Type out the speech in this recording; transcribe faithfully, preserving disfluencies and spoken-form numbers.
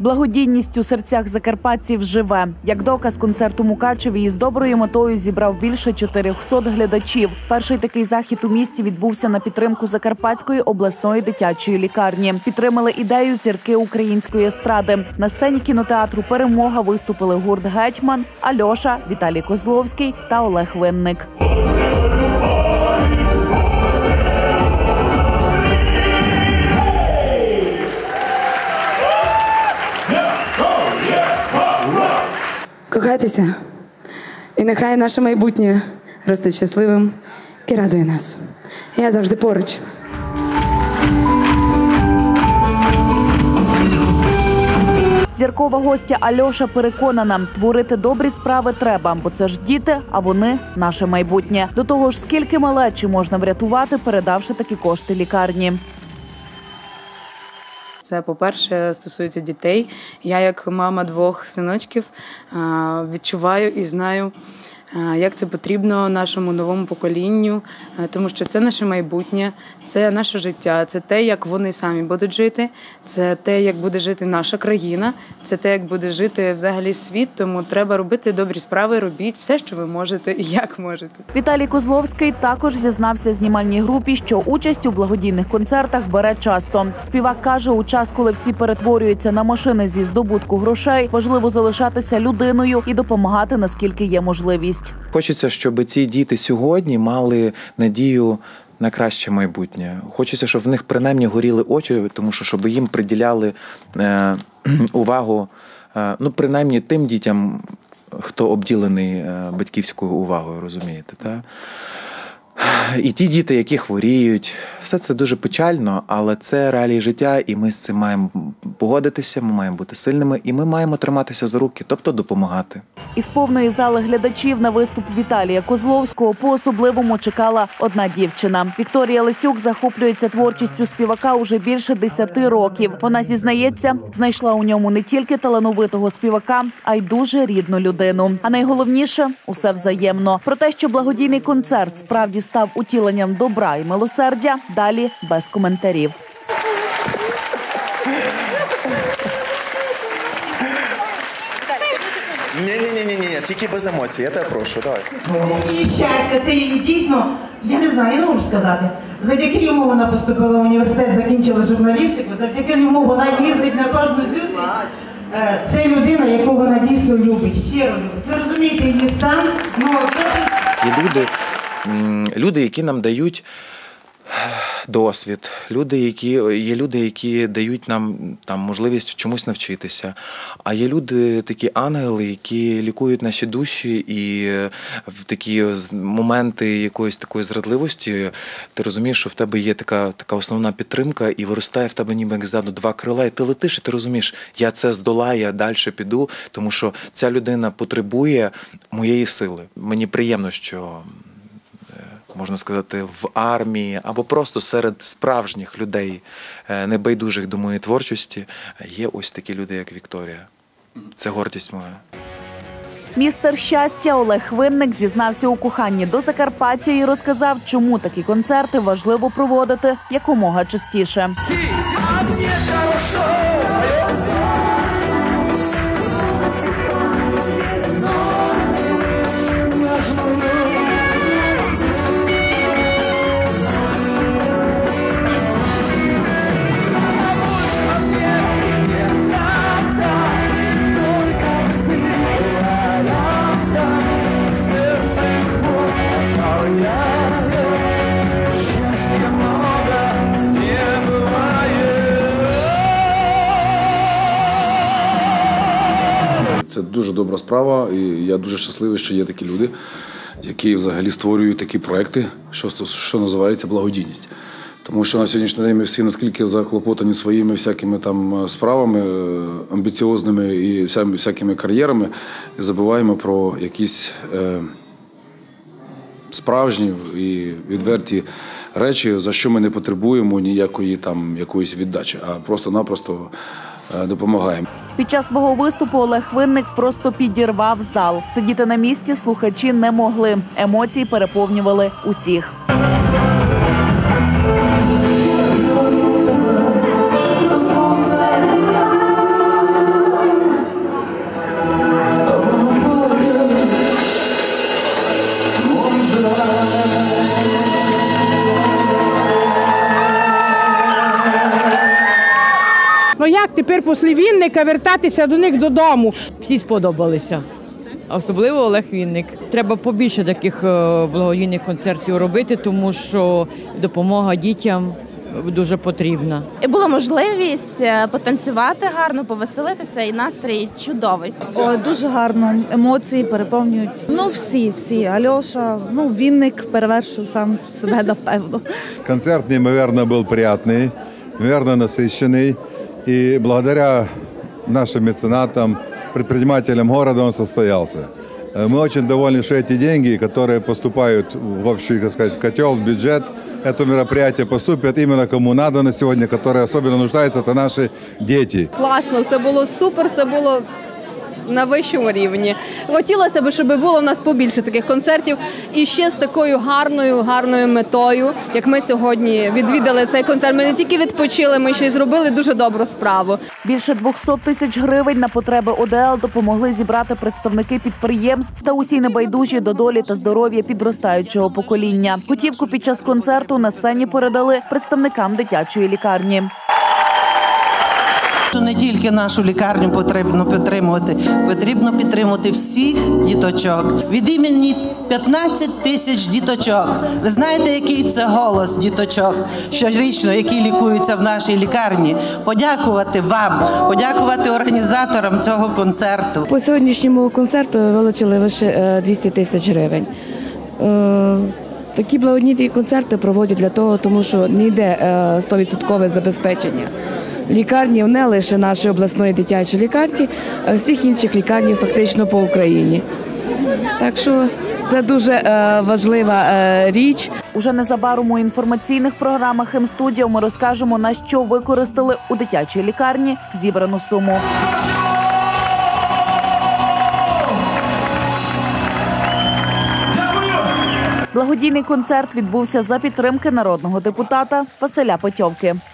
Благодійність у серцях закарпатців живе. Як доказ, концерт у Мукачеві із доброю метою зібрав більше чотирьохсот глядачів. Перший такий захід у місті відбувся на підтримку Закарпатської обласної дитячої лікарні. Підтримали ідею зірки української естради. На сцені кінотеатру «Перемога» виступили гурт «Гетьман», Альоша, Віталій Козловський та Олег Винник. Кохайтеся, і нехай наше майбутнє росте щасливим і радує нас. Я завжди поруч. Зіркова гостя Альоша переконана, творити добрі справи треба, бо це ж діти, а вони – наше майбутнє. До того ж, скільки малечі можна врятувати, передавши такі кошти лікарні. Це, по-перше, стосується дітей. Я, як мама двох синочків, відчуваю і знаю, як це потрібно нашому новому поколінню, тому що це наше майбутнє, це наше життя, це те, як вони самі будуть жити, це те, як буде жити наша країна, це те, як буде жити взагалі світ, тому треба робити добрі справи, робіть все, що ви можете і як можете. Віталій Козловський також зізнався знімальній групі, що участь у благодійних концертах бере часто. Співак каже, у час, коли всі перетворюються на машини зі здобутку грошей, важливо залишатися людиною і допомагати, наскільки є можливість. Хочеться, щоб ці діти сьогодні мали надію на краще майбутнє. Хочеться, щоб в них принаймні горіли очі, тому що щоб їм приділяли е, увагу, е, ну принаймні тим дітям, хто обділений е, батьківською увагою, розумієте, так? І ті діти, які хворіють, все це дуже печально, але це реалії життя, і ми з цим маємо погодитися, ми маємо бути сильними, і ми маємо триматися за руки, тобто допомагати. Із повної зали глядачів на виступ Віталія Козловського по-особливому чекала одна дівчина. Вікторія Лисюк захоплюється творчістю співака уже більше десяти років. Вона зізнається, знайшла у ньому не тільки талановитого співака, а й дуже рідну людину. А найголовніше – усе взаємно. Про те, що благодійний концерт справді став утіленням добра і милосердя, далі без коментарів. Ні-ні-ні, тільки без емоцій, я тебе прошу, давай. І щастя, це її дійсно, я не знаю, я не можу сказати. Завдяки йому вона поступила в університет, закінчила журналістику, завдяки йому вона їздить на кожну зустріч. Це людина, яку вона дійсно любить, щиро любить. Ви розумієте її стан, ну, досить... Є люди, люди, які нам дають досвід, люди, які, є люди, які дають нам там, можливість чомусь навчитися, а є люди, такі ангели, які лікують наші душі, і в такі моменти якоїсь такої зрадливості ти розумієш, що в тебе є така, така основна підтримка, і виростає в тебе ніби як ззаду два крила, і ти летиш, і ти розумієш, я це здолаю, я далі піду, тому що ця людина потребує моєї сили. Мені приємно, що можна сказати, в армії або просто серед справжніх людей, небайдужих до моєї творчості, є ось такі люди, як Вікторія. Це гордість моя. Містер щастя Олег Винник зізнався у коханні до Закарпаття і розказав, чому такі концерти важливо проводити якомога частіше. Це дуже добра справа, і я дуже щасливий, що є такі люди, які взагалі створюють такі проекти, що, що називається благодійність. Тому що на сьогоднішній день ми всі наскільки заклопотані своїми всякими там справами, амбіціозними і всякими кар'єрами, і забуваємо про якісь е, справжні і відверті речі, за що ми не потребуємо ніякої там якоїсь віддачі, а просто-напросто допомагаємо. Під час свого виступу Олег Винник просто підірвав зал. Сидіти на місці слухачі не могли. Емоції переповнювали усіх. тепер після Вінника вертатися до них додому. Всі сподобалися, особливо Олег Вінник. Треба побільше таких благодійних концертів робити, тому що допомога дітям дуже потрібна. І була можливість потанцювати гарно, повеселитися, і настрій чудовий. О, дуже гарно, емоції переповнюють. Ну всі, всі. Альоша, ну Вінник перевершив сам себе, напевно. Концерт неимоверно был приятный, неимоверно насыщенный. И благодаря нашим меценатам, предпринимателям города он состоялся. Мы очень довольны, что эти деньги, которые поступают в общий, так сказать, котел, в бюджет, это мероприятие поступит именно кому надо на сегодня, которые особенно нуждаются, это наши дети. Класно, все було супер, все було на вищому рівні. Хотілося б, щоб було в нас побільше таких концертів і ще з такою гарною, гарною метою, як ми сьогодні відвідали цей концерт. Ми не тільки відпочили, ми ще й зробили дуже добру справу. Більше двісті тисяч гривень на потреби ОДЛ допомогли зібрати представники підприємств та усі небайдужі до долі та здоров'я підростаючого покоління. Готівку під час концерту на сцені передали представникам дитячої лікарні. Не тільки нашу лікарню потрібно підтримувати, потрібно підтримувати всіх діточок. Від імені п'ятнадцять тисяч діточок. Ви знаєте, який це голос діточок щорічно, які лікуються в нашій лікарні. Подякувати вам, подякувати організаторам цього концерту. По сьогоднішньому концерту вилучили лише двісті тисяч гривень. Такі благодійні концерти проводять для того, тому що не йде сто відсотків забезпечення лікарні, не лише нашої обласної дитячої лікарні, а всіх інших лікарні фактично по Україні. Так що це дуже е, важлива е, річ. Уже незабаром у інформаційних програмах М-студіо ми розкажемо, на що використали у дитячій лікарні зібрану суму. Благодійний концерт відбувся за підтримки народного депутата Василя Петьовки.